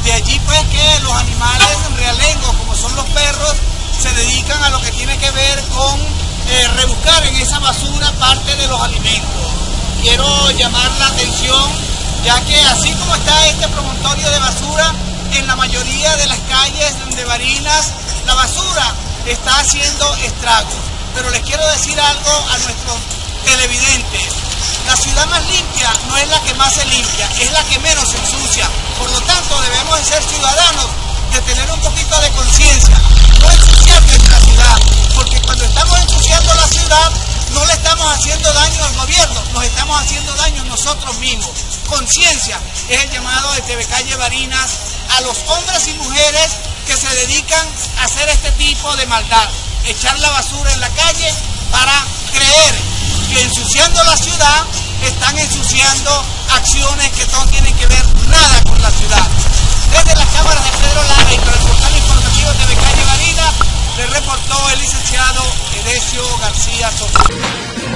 De allí pues que los animales realengos, como son los perros, se dedican a lo que tiene que ver con rebuscar en esa basura parte de los alimentos. Quiero llamar la atención, ya que así como está este promontorio de basura, en la mayoría de las calles de Barinas, la basura está haciendo estragos. Pero les quiero decir algo a nuestros televidentes. La ciudad más limpia no es la que más se limpia, es la que menos se ensucia. Por lo tanto, debemos de ser ciudadanos, de tener un poquito de conciencia, no ensuciar nuestra ciudad, porque cuando estamos ensuciando la ciudad, no le estamos haciendo daño al gobierno, nos estamos haciendo daño nosotros mismos. Conciencia es el llamado de TV Calle Barinas a los hombres y mujeres que se dedican a hacer este tipo de maldad, echar la basura en la calle para creer que ensuciando la ciudad están ensuciando acciones que no tienen que ver nada con la ciudad. Desde las cámaras de Pedro Lara y para el portal informativo TV Calle Barinas, le reportó el licenciado Edesio García Soto.